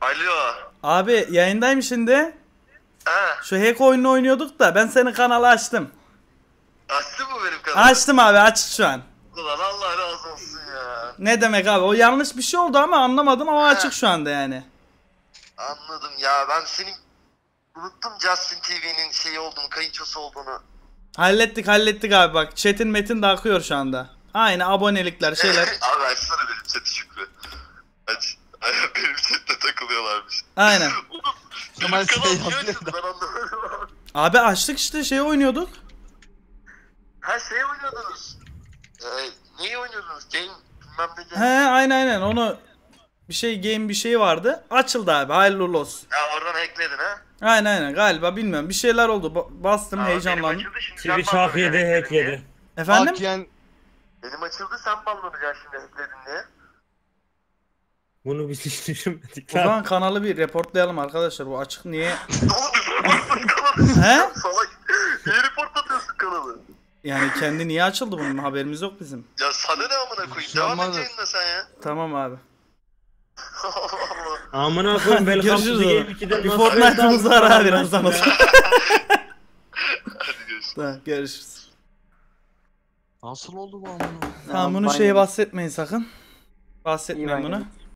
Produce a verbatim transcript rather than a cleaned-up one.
Alo. Abi yayındayım şimdi. He. Şu hack oyununu oynuyorduk da ben senin kanalı açtım. Açtın mı benim kanalı? Açtım abi, açık şu an. Ulan Allah razı olsun ya. Ne demek abi, o yanlış bir şey oldu ama anlamadım ama He. açık şu anda yani. Anladım ya, ben senin unuttum Justin T V'nin şeyi olduğunu, kayınçosu olduğunu. Hallettik hallettik abi, bak chat'in metin de akıyor şu anda. Aynı abonelikler şeyler. Abi açsana benim chat'i Şükrü. Aç. Ay, benim chatte takılıyorlarmış. Aynen. Benim Kemal kanal şey niye yapıyor açıldı, ben anlamadım abi. Abi açtık işte, şey oynuyorduk. Ha şey oynuyordunuz. Ee, neyi oynuyordunuz? Game bilmem ne He game. aynen aynen, onu bir şey game bir şey vardı. Açıldı abi, hayırlı uğurlu olsun. Ha oradan hackledin ha. Aynen aynen, galiba bilmiyorum, bir şeyler oldu. Ba- bastım, Aa, heyecanlandım. Benim açıldı, şimdi Twitch sen hak yedi, banlanacaksın hack diye. yedi. Efendim? Hakken Benim açıldı, sen banlanacaksın şimdi hackledin diye. Bunu biz hiç düşünmedik. O zaman kanalı bir reportlayalım arkadaşlar, bu açık niye? Ne oldu? Reportladın kanalı. He? Salak. Niye reportlatıyorsun kanalı? Yani kendi niye açıldı, bunun haberimiz yok bizim. Ya sana ne amına koyayım? Devam et yayınla sen ya. Tamam abi. Allah Allah. Amına koyayım, welcome to Görüşürüz the o game zaman. ikide Bir nasıl Fortnite'ımızı oynadım? ara birazdan o zaman. Hadi görüşürüz. Tamam, görüşürüz. nasıl oldu bu amına? Tamam, bunu şeye bahsetmeyin sakın. Bahsetmeyin İyi bunu. bakın.